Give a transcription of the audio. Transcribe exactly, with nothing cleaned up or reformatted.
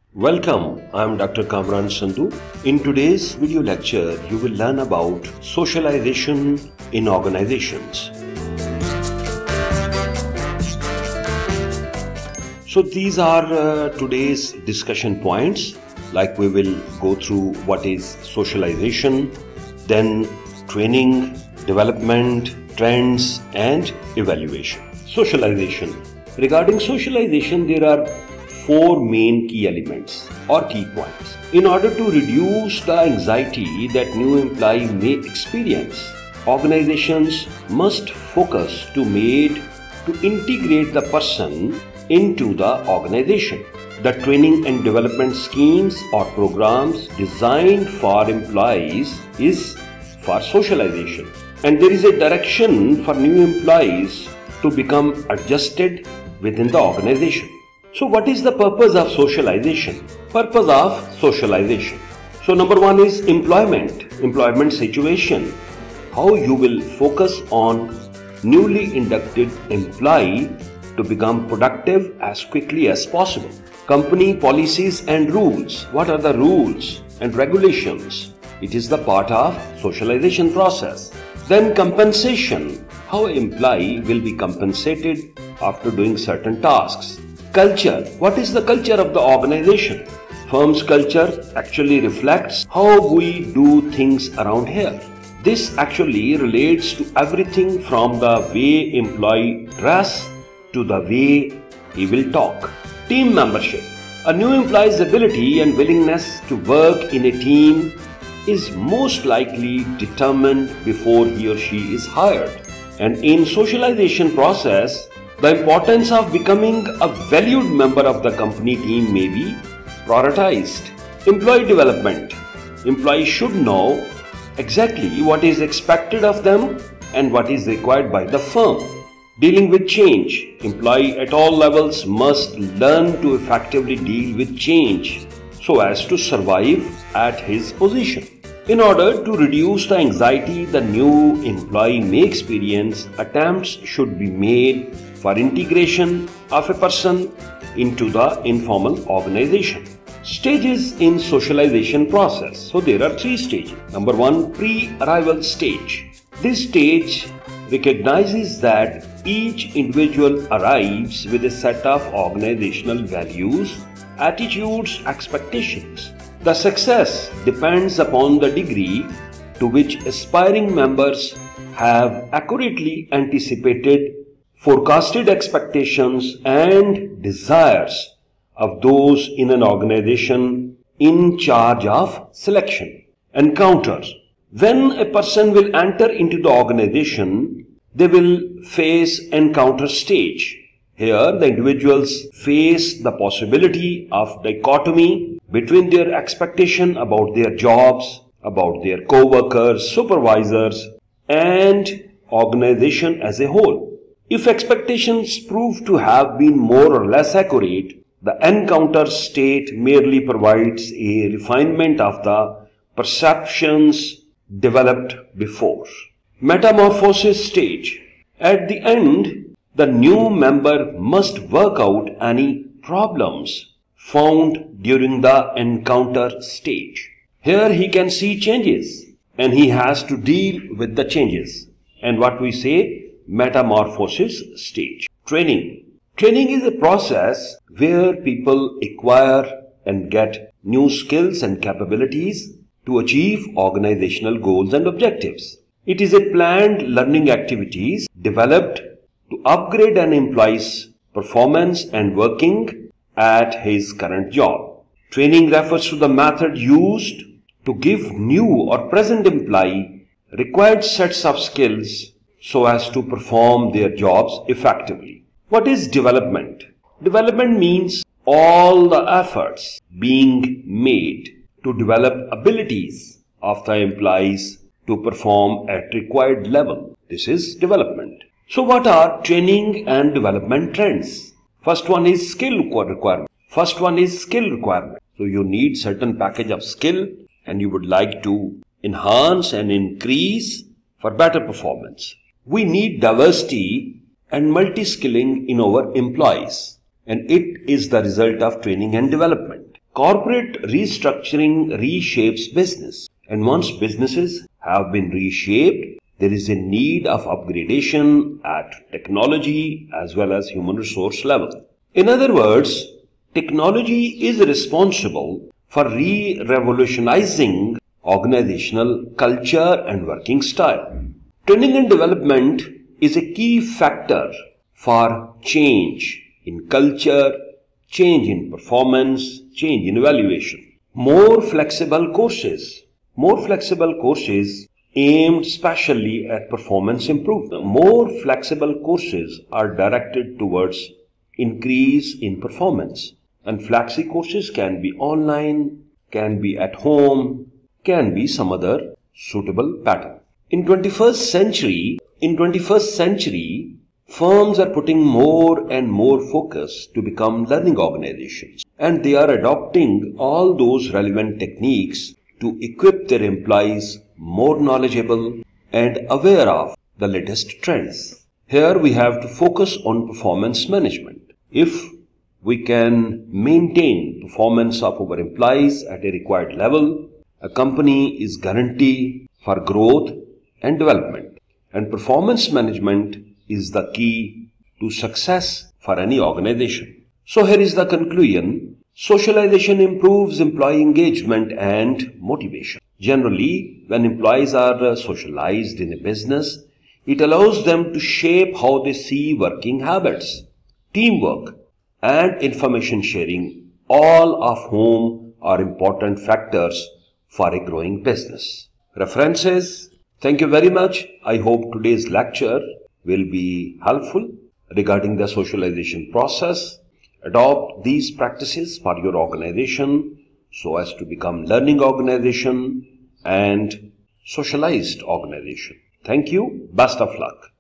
Welcome, I am Doctor Kamran Sandhu. In today's video lecture, you will learn about socialization in organizations. So these are uh, today's discussion points. Like we will go through what is socialization, then training, development, trends and evaluation. Socialization. Regarding socialization, there are four main key elements or key points. In order to reduce the anxiety that new employee may experience, organizations must focus to made to integrate the person into the organization. The training and development schemes or programs designed for employees is for socialization, and there is a direction for new employees to become adjusted within the organization. So what is the purpose of socialization? Purpose of socialization. So number one is employment, employment situation. How you will focus on newly inducted employee to become productive as quickly as possible. Company policies and rules. What are the rules and regulations? It is the part of socialization process. Then compensation. How an employee will be compensated after doing certain tasks. Culture. What is the culture of the organization? Firm's culture actually reflects how we do things around here. This actually relates to everything from the way employee dress to the way he will talk. Team membership. A new employee's ability and willingness to work in a team is most likely determined before he or she is hired. And in socialization process, the importance of becoming a valued member of the company team may be prioritized. Employee development. Employees should know exactly what is expected of them and what is required by the firm. Dealing with change. Employee at all levels must learn to effectively deal with change so as to survive at his position. In order to reduce the anxiety the new employee may experience, attempts should be made for integration of a person into the informal organization. Stages in socialization process. So there are three stages. Number one, pre-arrival stage. This stage recognizes that each individual arrives with a set of organizational values, attitudes, expectations. The success depends upon the degree to which aspiring members have accurately anticipated forecasted expectations and desires of those in an organization in charge of selection. Encounter. When a person will enter into the organization, they will face encounter stage. Here, the individuals face the possibility of dichotomy between their expectation about their jobs, about their co-workers, supervisors, and organization as a whole. If expectations prove to have been more or less accurate, the encounter state merely provides a refinement of the perceptions developed before. Metamorphosis stage. At the end, the new member must work out any problems found during the encounter stage. Here he can see changes and he has to deal with the changes. And what we say, metamorphosis stage. Training. Training is a process where people acquire and get new skills and capabilities to achieve organizational goals and objectives. It is a planned learning activities developed to upgrade an employee's performance and working at his current job. Training refers to the method used to give new or present employee required sets of skills so as to perform their jobs effectively. What is development? Development means all the efforts being made to develop abilities of the employees to perform at required level. This is development. So what are training and development trends? First one is skill requirement. First one is skill requirement. So you need certain package of skill and you would like to enhance and increase for better performance. We need diversity and multi-skilling in our employees, and it is the result of training and development. Corporate restructuring reshapes business. And once businesses have been reshaped, there is a need of upgradation at technology as well as human resource level. In other words, technology is responsible for re-revolutionizing organizational culture and working style. Training and development is a key factor for change in culture, change in performance, change in evaluation. More flexible courses. More flexible courses aimed specially at performance improvement. More flexible courses are directed towards increase in performance. And flexi courses can be online, can be at home, can be some other suitable pattern. In twenty-first century, in twenty-first century, firms are putting more and more focus to become learning organizations, and they are adopting all those relevant techniques to equip their employees more knowledgeable and aware of the latest trends. Here we have to focus on performance management. If we can maintain performance of our employees at a required level, a company is guaranteed for growth and development. And performance management is the key to success for any organization. So here is the conclusion. Socialization improves employee engagement and motivation. Generally, when employees are socialized in a business, it allows them to shape how they see working habits, teamwork, and information sharing, all of whom are important factors for a growing business. References. Thank you very much. I hope today's lecture will be helpful regarding the socialization process. Adopt these practices for your organization so as to become learning organization and socialized organization. Thank you. Best of luck.